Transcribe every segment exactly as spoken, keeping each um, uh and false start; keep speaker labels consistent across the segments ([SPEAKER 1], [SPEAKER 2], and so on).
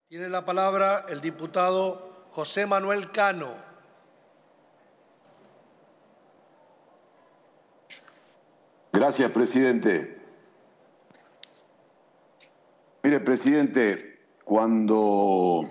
[SPEAKER 1] Tiene la palabra el diputado José Manuel Cano.
[SPEAKER 2] Gracias, presidente. Mire, presidente, cuando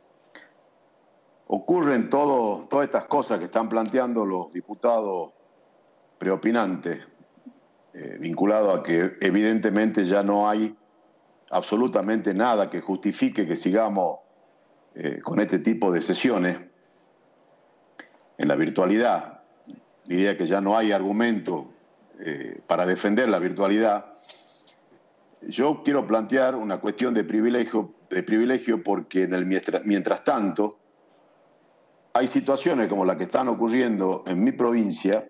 [SPEAKER 2] ocurren todo, todas estas cosas que están planteando los diputados preopinantes, eh, vinculado a que evidentemente ya no hay absolutamente nada que justifique que sigamos eh, con este tipo de sesiones en la virtualidad, diría que ya no hay argumento eh, para defender la virtualidad. Yo quiero plantear una cuestión de privilegio, de privilegio porque en el mientras, mientras tanto hay situaciones como la que están ocurriendo en mi provincia,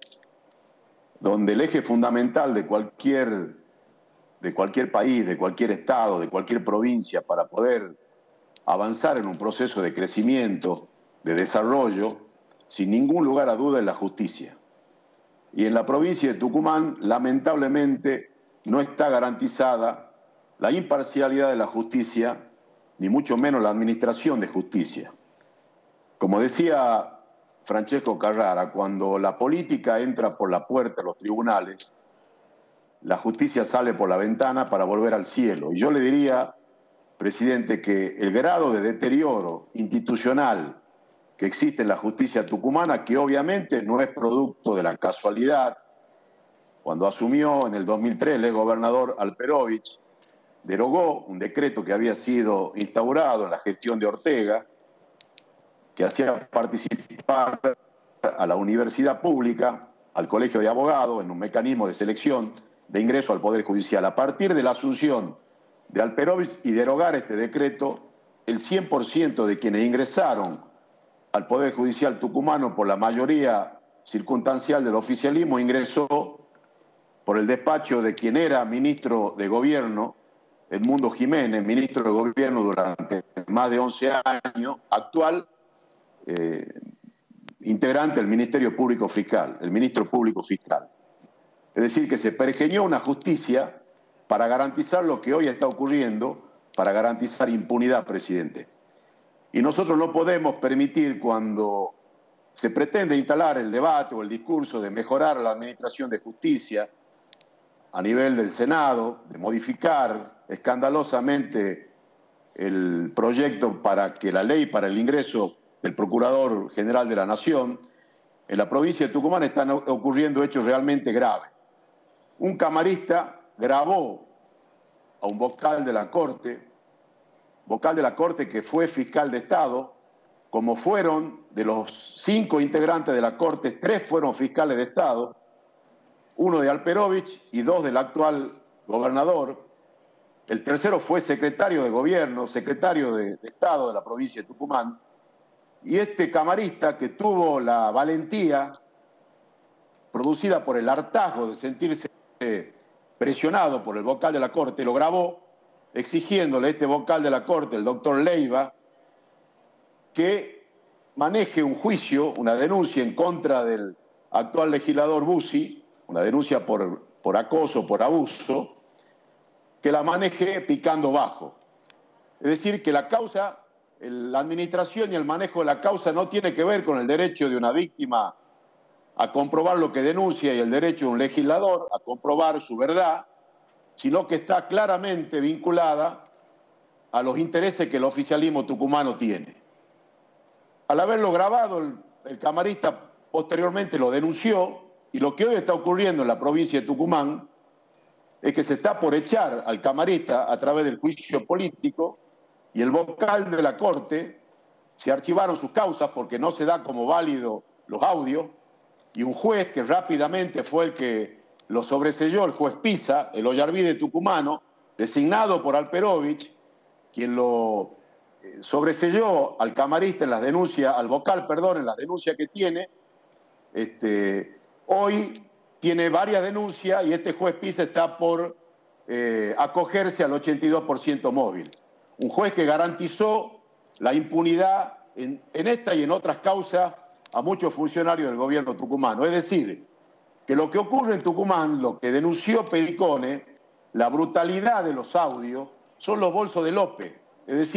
[SPEAKER 2] donde el eje fundamental de cualquier, de cualquier país, de cualquier estado, de cualquier provincia, para poder avanzar en un proceso de crecimiento, de desarrollo, sin ningún lugar a duda, es la justicia. Y en la provincia de Tucumán, lamentablemente, no está garantizada la imparcialidad de la justicia, ni mucho menos la administración de justicia. Como decía Francesco Carrara, cuando la política entra por la puerta de los tribunales, la justicia sale por la ventana para volver al cielo. Y yo le diría, presidente, que el grado de deterioro institucional que existe en la justicia tucumana, que obviamente no es producto de la casualidad. Cuando asumió en el dos mil tres el exgobernador Alperovich, derogó un decreto que había sido instaurado en la gestión de Ortega, que hacía participar a la universidad pública, al colegio de abogados, en un mecanismo de selección de ingreso al Poder Judicial. A partir de la asunción de Alperovich y derogar este decreto, el cien por ciento de quienes ingresaron al Poder Judicial tucumano por la mayoría circunstancial del oficialismo ingresó por el despacho de quien era ministro de Gobierno, Edmundo Jiménez, ministro de Gobierno durante más de once años, actual eh, integrante del Ministerio Público Fiscal, el ministro público fiscal. Es decir, que se pergeñó una justicia para garantizar lo que hoy está ocurriendo, para garantizar impunidad, presidente. Y nosotros no podemos permitir, cuando se pretende instalar el debate o el discurso de mejorar la administración de justicia a nivel del Senado, de modificar escandalosamente el proyecto para que la ley para el ingreso del Procurador General de la Nación, en la provincia de Tucumán están ocurriendo hechos realmente graves. Un camarista grabó a un vocal de la Corte, vocal de la Corte que fue fiscal de Estado, como fueron de los cinco integrantes de la Corte, tres fueron fiscales de Estado, uno de Alperovich y dos del actual gobernador. El tercero fue secretario de Gobierno, secretario de, de Estado de la provincia de Tucumán. Y este camarista, que tuvo la valentía producida por el hartazgo de sentirse presionado por el vocal de la Corte, lo grabó exigiéndole a este vocal de la Corte, el doctor Leiva, que maneje un juicio, una denuncia en contra del actual legislador Bussi, una denuncia por, por acoso, por abuso, que la maneje picando bajo. Es decir, que la causa, la administración y el manejo de la causa no tiene que ver con el derecho de una víctima a comprobar lo que denuncia y el derecho de un legislador a comprobar su verdad, sino que está claramente vinculada a los intereses que el oficialismo tucumano tiene. Al haberlo grabado, el, el camarista posteriormente lo denunció, y lo que hoy está ocurriendo en la provincia de Tucumán es que se está por echar al camarista a través del juicio político, y el vocal de la Corte, se archivaron sus causas porque no se da como válido los audios, y un juez que rápidamente fue el que lo sobreselló, el juez Pisa, el Ollarvide tucumano, designado por Alperovich, quien lo sobreselló al camarista en las denuncias, al vocal, perdón, en las denuncias que tiene, este, hoy tiene varias denuncias y este juez Pisa está por eh, acogerse al ochenta y dos por ciento móvil. Un juez que garantizó la impunidad en, en esta y en otras causas a muchos funcionarios del gobierno tucumano. Es decir, que lo que ocurre en Tucumán, lo que denunció Pedicone, la brutalidad de los audios, son los bolsos de López. Es decir,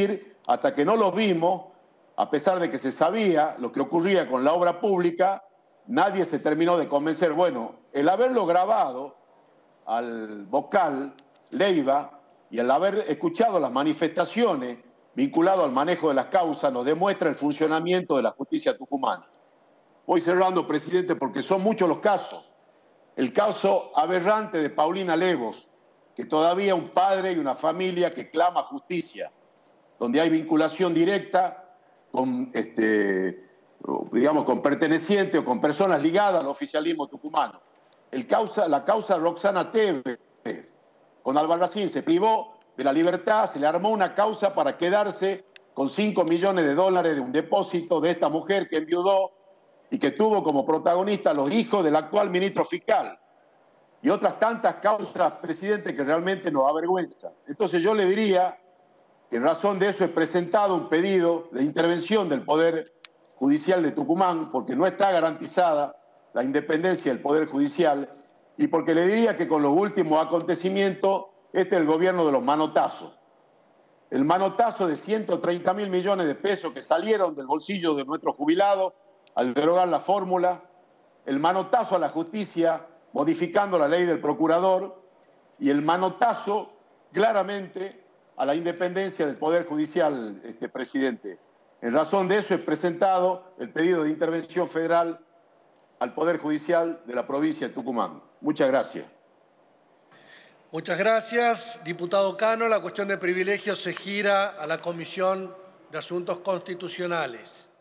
[SPEAKER 2] hasta que no los vimos, a pesar de que se sabía lo que ocurría con la obra pública, nadie se terminó de convencer. Bueno, el haberlo grabado al vocal Leiva y el haber escuchado las manifestaciones vinculadas al manejo de las causas nos demuestra el funcionamiento de la justicia tucumana. Voy cerrando, presidente, porque son muchos los casos. El caso aberrante de Paulina Levos, que todavía un padre y una familia que clama justicia, donde hay vinculación directa con, este, digamos, con pertenecientes o con personas ligadas al oficialismo tucumano. El causa, la causa Roxana Tevez, con Albarracín, se privó de la libertad, se le armó una causa para quedarse con cinco millones de dólares de un depósito de esta mujer que enviudó y que tuvo como protagonista a los hijos del actual ministro fiscal. Y otras tantas causas, presidente, que realmente nos avergüenza. Entonces yo le diría que en razón de eso he presentado un pedido de intervención del Poder Judicial de Tucumán, porque no está garantizada la independencia del Poder Judicial y porque le diría que con los últimos acontecimientos, este es el gobierno de los manotazos. El manotazo de ciento treinta mil millones de pesos que salieron del bolsillo de nuestros jubilados al derogar la fórmula, el manotazo a la justicia modificando la ley del procurador y el manotazo claramente a la independencia del Poder Judicial, este, presidente. En razón de eso he presentado el pedido de intervención federal al Poder Judicial de la provincia de Tucumán. Muchas gracias.
[SPEAKER 1] Muchas gracias, diputado Cano. La cuestión de privilegios se gira a la Comisión de Asuntos Constitucionales.